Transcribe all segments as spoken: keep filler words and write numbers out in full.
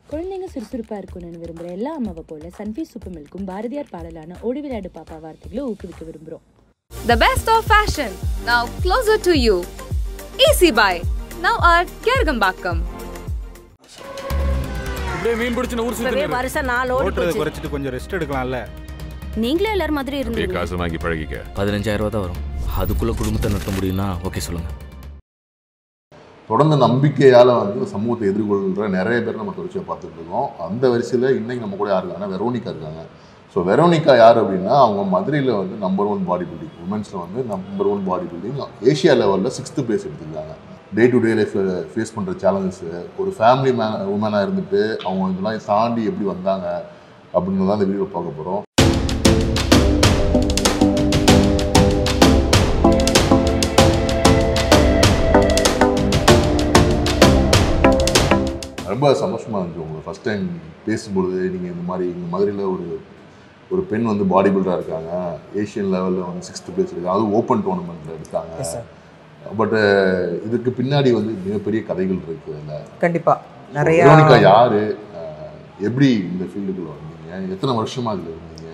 குழந்தைங்க சுறுசுறுப்பாக இருக்கணும்னு விரும்புகிற எல்லா அம்மாவை போல சன்ஃபீஸ் சூப்பர் மில்க்கும் பாரதியார் பாடலான ஓடி விளையாடு பாப்பா வார்த்தைகளை ஊக்குவிக்க விரும்புகிறோம். The best of fashion, now closer to you. Easy Buy, now at Kergambakkam. இப்படியே மீன் பிடிச்சு ஊர் சுத்தி வருஷம் நாலு ஓடி ஓட்டுறது குறைச்சிட்டு கொஞ்சம் ரெஸ்ட் எடுக்கலாம்ல. நீங்களே எல்லாரும் மாதிரி இருந்தீங்க. காசு வாங்கி பழகிக்க. பதினஞ்சாயிரம் ரூபா தான் வரும். அதுக்குள்ள குடும்பத்தை நடத்த முடியும்னா ஓகே சொல்லுங்க. தொடர்ந்து நம்பிக்கையால் வந்து சமூகத்தை எதிர்கொள்கிற நிறைய பேர் நம்ம தொடர்ச்சியாக பார்த்துட்டு இருக்கோம். அந்த வரிசையில் இன்றைக்கி நம்ம கூட யார் இருக்காங்கன்னா வெரோனிகா இருக்காங்க. ஸோ வெரோனிகா யார் அப்படின்னா அவங்க மதுரையில் வந்து நம்பர் ஒன் பாடி பில்டிங் உமன்ஸில் வந்து number one body building Asia லெவலில் சிக்ஸ்த்து பிளேஸ் எடுத்துருக்காங்க. Day to day life face பண்ணுற சேலஞ்சஸு, ஒரு ஃபேமிலி மேன் உமனாக இருந்துட்டு அவங்க இதெல்லாம் தாண்டி எப்படி வந்தாங்க அப்படின்னு தான் இந்த வீடியோ பார்க்க போகிறோம். ரொம்ப சந்தோஷமாக இருந்துச்சு உங்களை ஃபஸ்ட் டைம் பேசும்பொழுது. நீங்கள் இந்த மாதிரி இங்கே மதுரையில் ஒரு ஒரு பெண் வந்து பாடி பில்டராக இருக்காங்க, ஏஷியன் லெவலில் வந்து சிக்ஸ்த்து பிளேஸ் இருக்காங்க, அதுவும் ஓப்பன் டோர்னமெண்ட்டில் எடுத்தாங்க. பட்டு இதுக்கு பின்னாடி வந்து மிகப்பெரிய கதைகள் இருக்குது. இல்லை கண்டிப்பாக நிறைய. வெரோனிகா யார், எப்படி இந்த ஃபீல்டுக்குள்ள வந்தீங்க, எத்தனை வருஷமாக அதில் இருந்தீங்க?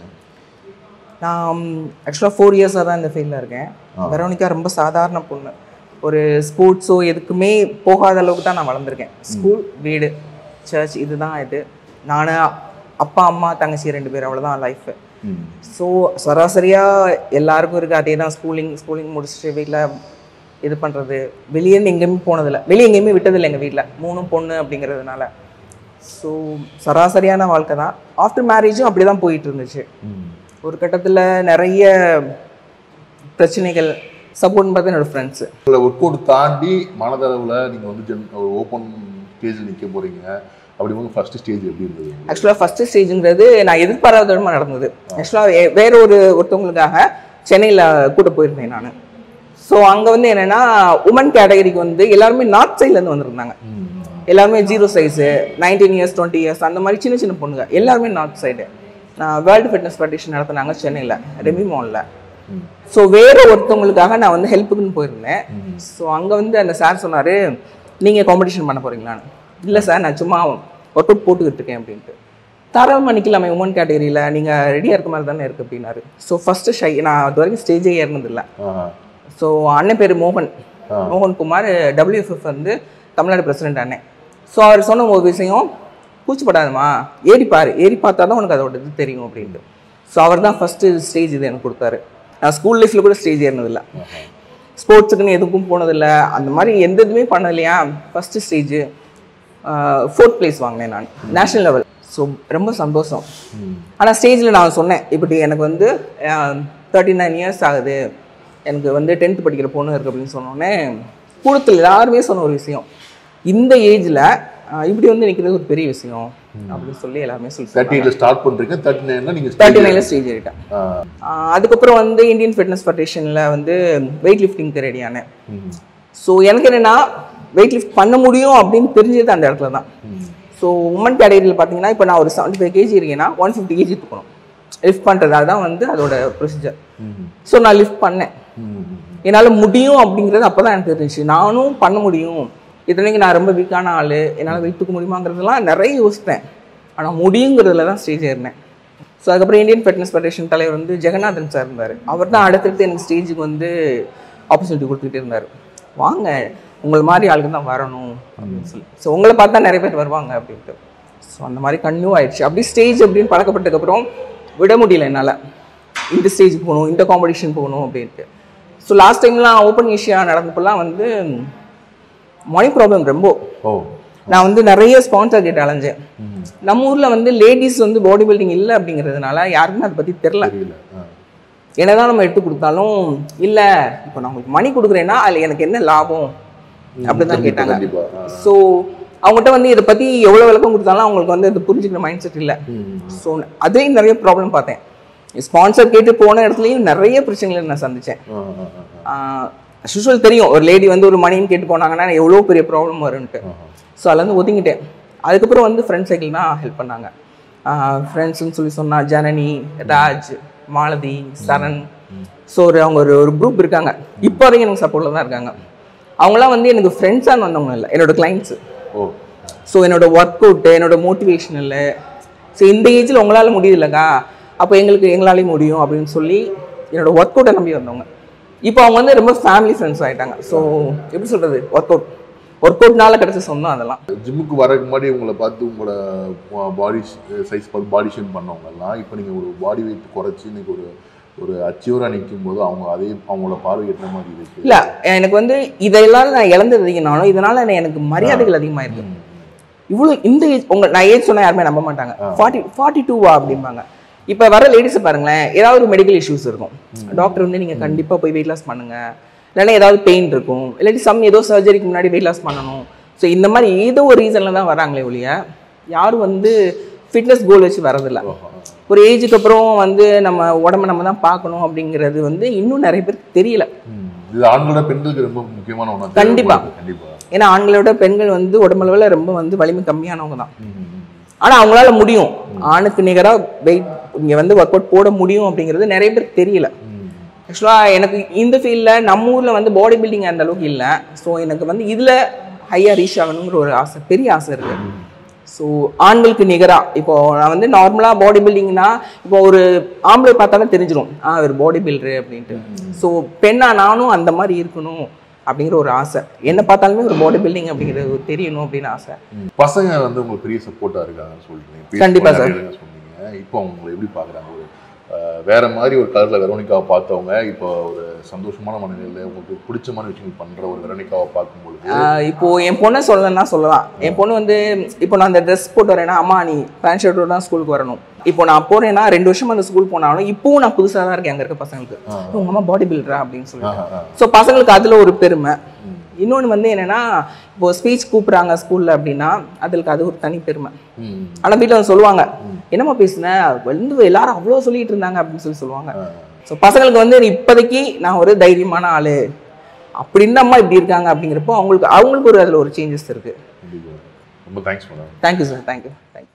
நான் ஆக்சுவலாக ஃபோர் இயர்ஸாக தான் இந்த ஃபீல்டில் இருக்கேன். வெரோனிகா ரொம்ப சாதாரண பொண்ணு. ஒரு ஸ்போர்ட்ஸோ எதுக்குமே போகாத அளவுக்கு தான் நான் வளர்ந்துருக்கேன். ஸ்கூல், வீடு, சர்ச், இதுதான் இது. நான் அப்பா அம்மா தங்கச்சி ரெண்டு பேர், அவ்வளோதான் லைஃபு. ஸோ சராசரியாக எல்லாருக்கும் இருக்குது அதே தான். ஸ்கூலிங் ஸ்கூலிங் முடிச்சுட்டு வீட்டில் இது பண்ணுறது, வெளியேன்னு எங்கேயுமே போனதில்லை, வெளியே எங்கேயுமே விட்டதில்லை எங்கள் வீட்டில், மூணும் பொண்ணு அப்படிங்கிறதுனால. ஸோ சராசரியான வாழ்க்கை தான். ஆஃப்டர் மேரேஜும் அப்படி தான் போயிட்டு இருந்துச்சு. ஒரு கட்டத்தில் நிறைய பிரச்சனைகள். சப்போர்ட்னு பார்த்தா என்னோடய ஃப்ரெண்ட்ஸு. இல்லை ஒர்க் அவுட் தாண்டி மனதளவில் நீங்கள் வந்து ஜென் ஒரு ஓப்பன் ஸ்டேஜில் நிற்க போகிறீங்க. அப்படி வந்து ஃபஸ்ட்டு ஸ்டேஜ் எப்படி இருந்தது? ஆக்சுவலாக ஃபஸ்ட்டு ஸ்டேஜுங்கிறது நான் எதிர்பாராத விதமாக நடந்தது. ஆக்சுவலாக வேற ஒரு ஒருத்தவங்களுக்காக சென்னையில் கூட போயிருந்தேன் நான். ஸோ அங்கே வந்து என்னென்னா உமன் கேட்டகரிக்கு வந்து எல்லாருமே நார்த் சைட்லேருந்து வந்திருந்தாங்க. எல்லாருமே zero size, nineteen years twenty years அந்த மாதிரி சின்ன சின்ன பொண்ணுங்க, எல்லாருமே நார்த் சைடு. நான் வேர்ல்டு ஃபிட்னஸ் ஃபெடரேஷன் நடத்தினாங்க சென்னையில், ரெமி மாலில். ஸோ வேறு ஒருத்தவங்களுக்காக நான் வந்து ஹெல்ப்புக்குன்னு போயிருந்தேன். ஸோ அங்கே வந்து அந்த சார் சொன்னார், நீங்கள் காம்படிஷன் பண்ண போகிறீங்களான்னு. இல்லை சார், நான் சும்மா ஒர்க் அவுட் போட்டுக்கிட்டு இருக்கேன் அப்படின்ட்டு. தாராளமாக நிற்கலாமே உமன் கேட்டகரியில், நீங்கள் ரெடியாக இருக்க மாதிரி தானே இருக்குது அப்படின்னாரு. ஸோ ஃபஸ்ட்டு ஷை, நான் அது வரைக்கும் ஸ்டேஜே ஏறினதில்லை. ஸோ அண்ணன் பேர் மோகன், மோகன் குமார், டபிள்யூஎஃப்எஃப் வந்து தமிழ்நாடு பிரசிடென்ட் அண்ணன். ஸோ அவர் சொன்ன ஒரு விஷயம், கூச்சப்படாதுமா ஏறி பாரு, ஏறி பார்த்தா தான் உனக்கு அதோட இது தெரியும் அப்படின்ட்டு. ஸோ அவர் தான் ஃபஸ்ட்டு ஸ்டேஜ் இது எனக்கு கொடுத்தாரு. நான் ஸ்கூல் லைஃப்பில் கூட ஸ்டேஜ் ஏறினதில்லை, ஸ்போர்ட்ஸுக்குன்னு எதுக்கும் போனதில்லை, அந்த மாதிரி எந்த இதுவுமே பண்ணலையா. ஃபஸ்ட்டு ஸ்டேஜு ஃபோர்த் பிளேஸ் வாங்கினேன் நான் நேஷ்னல் லெவல். ஸோ ரொம்ப சந்தோஷம். ஆனால் ஸ்டேஜில் நான் சொன்னேன், இப்படி எனக்கு வந்து தேர்ட்டி நைன் இயர்ஸ் ஆகுது, எனக்கு வந்து டென்த்து படிக்கிற பொண்ணு இருக்குது அப்படின்னு சொன்னோடனே கூடத்தில் எல்லாருமே சொன்ன ஒரு விஷயம், இந்த ஏஜில் இப்படி வந்து நிற்கிறது ஒரு பெரிய விஷயம் அப்படின்னு சொல்லி எல்லாருமே சொல்லி. தேர்ட்டி எயிட்ல ஸ்டார்ட் பண்ணுறீங்க, தேர்ட்டி நைனில் நீங்கள் தேர்ட்டி நைனில் ஸ்டேஜ் ஏறிட்டேன். அதுக்கப்புறம் வந்து இந்தியன் ஃபிட்னஸ் ஃபெடரேஷனில் வந்து வெயிட் லிஃப்டிங்க்கு ரெடியானேன். ஸோ எனக்கு என்னென்னா வெயிட் லிஃப்ட் பண்ண முடியும் அப்படின்னு தெரிஞ்சது அந்த இடத்துல தான். ஸோ உமன் கேட்டகரியில் பார்த்தீங்கன்னா இப்போ நான் ஒரு செவன்ட்டி ஃபைவ் கேஜி இருக்கேன்னா ஒன் ஃபிஃப்டி கேஜி தூக்கணும் லிஃப்ட் பண்ணுறது, அதுதான் வந்து அதோட ப்ரொசீஜர். ஸோ நான் லிஃப்ட் பண்ணேன், என்னால் முடியும் அப்படிங்கிறது அப்போ தான் எனக்கு தெரிஞ்சிச்சு. நானும் பண்ண முடியும், இத்தனைக்கு நான் ரொம்ப வீக்கான ஆள், என்னால் வெயிட் தூக்க முடியுமாங்கிறதுலாம் நிறைய யோசித்தேன். ஆனால் முடியுங்கிறதுல தான் ஸ்டேஜ் ஏறினேன். ஸோ அதுக்கப்புறம் இந்தியன் ஃபிட்னஸ் ஃபெடரேஷன் தலைவர் வந்து ஜெகநாதன் சார் இருந்தார். அவர் தான் அடுத்தடுத்து எனக்கு ஸ்டேஜுக்கு வந்து ஆப்பர்ச்சுனிட்டி கொடுத்துக்கிட்டே இருந்தார். வாங்க, உங்களை மாதிரி ஆளுக்கு தான் வரணும் அப்படின்னு சொல்லி. ஸோ உங்களை பார்த்தா நிறைய பேர் வருவாங்க அப்படின்ட்டு. ஸோ அந்த மாதிரி கன்யூ ஆயிடுச்சு. அப்படி ஸ்டேஜ் அப்படின்னு பழக்கப்பட்டதுக்கப்புறம் விட முடியல என்னால். இந்த ஸ்டேஜுக்கு போகணும், இந்த காம்படிஷன் போகணும் அப்படின்ட்டு. ஸோ லாஸ்ட் டைம்லாம் ஓப்பன் ஏஷியா நடந்தப்பெல்லாம் வந்து மணி ப்ராப்ளம் ரொம்ப. நான் வந்து நிறைய ஸ்பான்சர் கேட்டு அலைஞ்சேன். நம்ம ஊரில் வந்து லேடிஸ் வந்து பாடி பில்டிங் இல்லை அப்படிங்கிறதுனால யாருக்குமே அதை பற்றி தெரில. என்னதான் நம்ம எடுத்து கொடுத்தாலும் இல்லை, இப்போ நான் உங்களுக்கு மணி கொடுக்குறேன்னா அதில் எனக்கு என்ன லாபம் அப்படி தான் கேட்டாங்க. ஸோ அவங்ககிட்ட வந்து இதை பற்றி எவ்வளோ விளக்கம் கொடுத்தாலும் அவங்களுக்கு வந்து அது புரிஞ்சுக்கிற மைண்ட் செட் இல்லை. ஸோ அதையும் நிறைய ப்ராப்ளம் பார்த்தேன். ஸ்பான்சர் கேட்டு போன இடத்துலையும் நிறைய பிரச்சனைகளை நான் சந்தித்தேன். யூஸ்வல் தெரியும், ஒரு லேடி வந்து ஒரு மணின்னு கேட்டு போனாங்கன்னா எவ்வளோ பெரிய ப்ராப்ளம் வரும்ன்ட்டு. ஸோ அதில் வந்து ஒதுங்கிட்டேன். அதுக்கப்புறம் வந்து ஃப்ரெண்ட்ஸ் சைக்கிள் தான் ஹெல்ப் பண்ணாங்க. ஃப்ரெண்ட்ஸுன்னு சொல்லி சொன்னால் ஜனனி, ராஜ், மாலதி, சரண். ஸோ ஒரு அவங்க ஒரு ஒரு குரூப் இருக்காங்க, இப்போ வரைக்கும் எனக்கு சப்போர்ட்டில் தான் இருக்காங்க. அவங்களாம் வந்து எனக்கு ஃப்ரெண்ட்ஸாக வந்தவங்க இல்லை, என்னோடய கிளைண்ட்ஸு. ஸோ என்னோட ஒர்க் அவுட்டு என்னோட மோட்டிவேஷனல் ஸோ இந்த ஏஜில் உங்களால் முடியுதுல்லக்கா அப்போ எங்களுக்கு எங்களாலேயும் முடியும் அப்படின்னு சொல்லி என்னோட ஒர்க் அவுட்டை நம்பி வந்தவங்க. இப்போ அவங்க வந்து ரொம்ப ஃபேமிலி ஃப்ரெண்ட்ஸ் ஆகிட்டாங்க. ஸோ எப்படி சொல்கிறது, ஒர்க் அவுட் ஒர்க் அவுட்னால கிடச்ச சொந்தம் அதெல்லாம். ஜிம்முக்கு வரக்கு முன்னாடி உங்களை பார்த்து உங்களோட பாடி சைஸ் பார்த்து பாடி ஷேப் பண்ணவங்கலாம் இப்போ நீங்கள் ஒரு பாடி வெயிட் குறைச்சி இன்னைக்கு ஒரு ஒரு அச்சீவராக நிற்கும் போது அவங்க அதே அவங்களோட பார்வை எட்ட மாதிரி இருக்கு. இல்லை எனக்கு வந்து இதெல்லாம் நான் இழந்தது அதிகனாலும் இதனால எனக்கு மரியாதைகள் அதிகமாக இருக்கு. இவ்வளோ இந்த ஏஜ் உங்க நான் ஏஜ் சொன்னால் யாருமே நம்ப மாட்டாங்க. ஃபார்ட்டி ஃபார்ட்டி டூவா அப்படிம்பாங்க. இப்போ வர லேடிஸை பாருங்களேன், ஏதாவது ஒரு மெடிக்கல் இஷ்யூஸ் இருக்கும், டாக்டர் வந்து நீங்கள் கண்டிப்பாக போய் வெயிட் லாஸ் பண்ணுங்க, இல்லைன்னா ஏதாவது பெயின் இருக்கும், இல்லாட்டி சம் ஏதோ சர்ஜரிக்கு முன்னாடி வெயிட் லாஸ் பண்ணணும். ஸோ இந்த மாதிரி ஏதோ ஒரு ரீசனில் தான் வராங்களே ஒழிய யாரும் வந்து ஃபிட்னஸ் கோல் வச்சு வரதில்லை. ஒரு ஏஜுக்கு அப்புறம் வந்து நம்ம உடம்பை நம்ம தான் பார்க்கணும் அப்படிங்கிறது வந்து இன்னும் நிறைய பேருக்கு தெரியல. இது ஆண்களோட பெண்களுக்கு ரொம்ப முக்கியமான ஒன்று. கண்டிப்பா கண்டிப்பா ஏன்னா ஆண்களோட பெண்கள் வந்து உடம்பளவில் ரொம்ப வந்து வலிமை கம்மியானவங்க தான். ஆனால் அவங்களால முடியும், ஆணுக்கு நிகராக வெயிட் இங்கே வந்து ஒர்க் அவுட் போட முடியும் அப்படிங்கிறது நிறைய பேருக்கு தெரியல. ஆக்சுவலாக எனக்கு இந்த ஃபீல்டில் நம்ம ஊரில் வந்து பாடி பில்டிங் அந்த அளவுக்கு இல்லை. ஸோ எனக்கு வந்து இதில் ஹையாக ரீச் ஆகணுங்கிற ஒரு ஆசை, பெரிய ஆசை இருக்குது. ஸோ ஆண்களுக்கு நிகராக இப்போ நான் வந்து நார்மலாக பாடி பில்டிங்னா இப்போ ஒரு ஆம்பளை பார்த்தாலும் தெரிஞ்சிடும் ஆ ஒரு பாடி பில்டரு அப்படின்ட்டு. ஸோ பெண்ணா நானும் அந்த மாதிரி இருக்கணும் அப்படிங்கிற ஒரு ஆசை. என்ன பார்த்தாலுமே ஒரு பாடி பில்டிங் அப்படிங்கிறது தெரியணும் அப்படின்னு ஆசை. பசங்க வந்து உங்களுக்கு பெரிய சப்போர்ட்டாக இருக்காங்கன்னு சொல்றீங்க. கண்டிப்பாக சார். சொன்னீங்க இப்போ உங்களை எப்படி பார்க்குறாங்க, ஒரு வேற மாதிரி ஒரு கலரில் வெரோனிக்காவை பார்த்தவங்க இப்போ ஒரு சந்தோஷமான மனநிலையில் உங்களுக்கு பிடிச்சமான விஷயங்கள் பண்ணுற ஒரு வெரோனிக்காவை பார்க்கும்பொழுது இப்போ என் பொண்ணை சொல்லணும்னா சொல்லலாம். என் பொண்ணு வந்து இப்போ நான் அந்த ட்ரெஸ் போட்டு வரேன்னா அம்மா நீ பேண்ட் ஷர்ட்டோட தான் ஸ்கூலுக்கு வரணும். இப்போ நான் போறேன்னா ரெண்டு வருஷமா அந்த ஸ்கூல் போனாலும் இப்பவும் நான் புதுசாக தான் இருக்கேன் அங்கே இருக்க பசங்களுக்கு. உங்க அம்மா பாடி பில்டரா அப்படின்னு சொல்லிட்டு. ஸோ பசங்களுக்கு அதில் ஒரு பெருமை. இன்னொன்று வந்து என்னன்னா இப்போ ஸ்பீச் கூப்பிட்றாங்க ஸ்கூல்ல அப்படின்னா அதுக்கு அது ஒரு தனி பெருமை. ஆனால் வீட்டில் வந்து சொல்லுவாங்க என்னம்மா பேசுனேன் வந்து எல்லாரும் அவ்வளோ சொல்லிட்டு இருந்தாங்க அப்படின்னு சொல்லி சொல்லுவாங்க. ஸோ பசங்களுக்கு வந்து இப்போதைக்கு நான் ஒரு தைரியமான ஆளு அப்படின்னு அம்மா இப்படி இருக்காங்க அப்படிங்கிறப்போ அவங்களுக்கு அவங்களுக்கு ஒரு அதில் ஒரு சேஞ்சஸ் இருக்கு. ரொம்ப thanks madam. Thank you sir. Thank you thank you